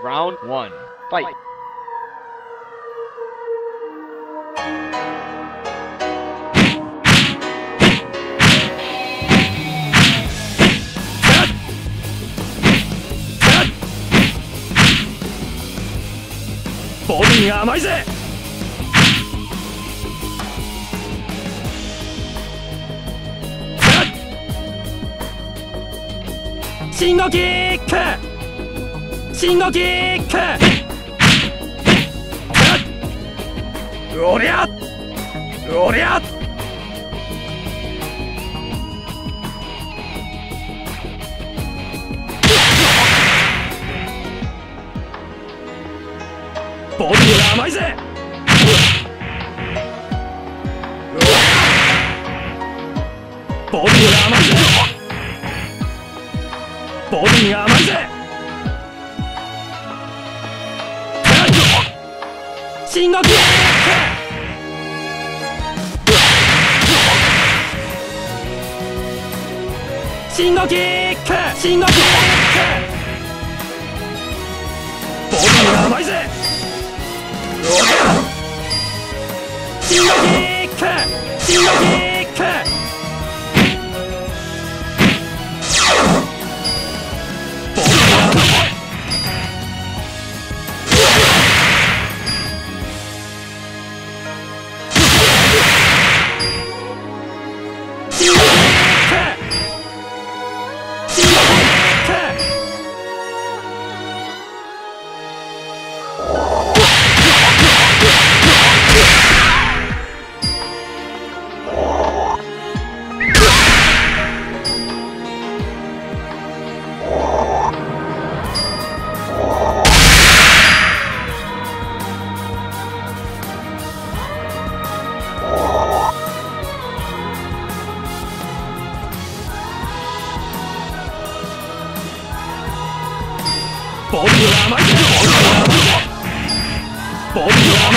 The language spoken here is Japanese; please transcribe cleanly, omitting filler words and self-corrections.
Round 1. Fight. ボディが甘いぜ。シンゴキック、シンゴキック、おりゃおりゃ、ボディが甘いぜ。ボディが甘いぜ。ボディが甘いぜ。シンゴキック、シンゴキック、シンゴキック、ボディが甘いぜ。シンゴキック、シンゴキック、ボディが甘いぜ。ボディが甘いぜ。ボディが甘